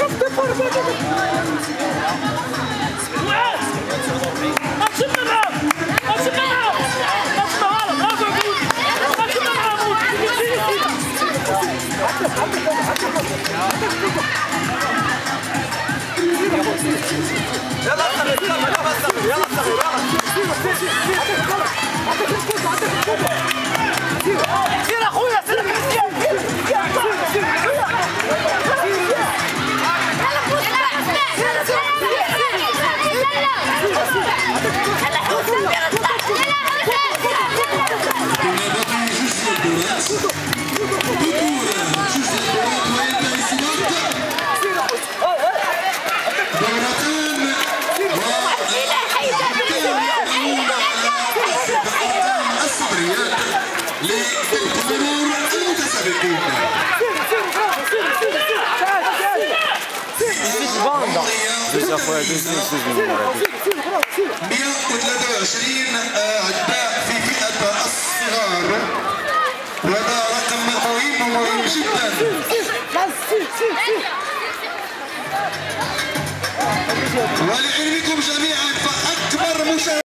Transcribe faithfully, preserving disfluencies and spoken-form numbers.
سير اخويا سير مئة وثلاثة وعشرين عداء في فئة الصغار، وهذا رقم مهم ومهم جدا. ولعلمكم جميعا فأكبر مشاهد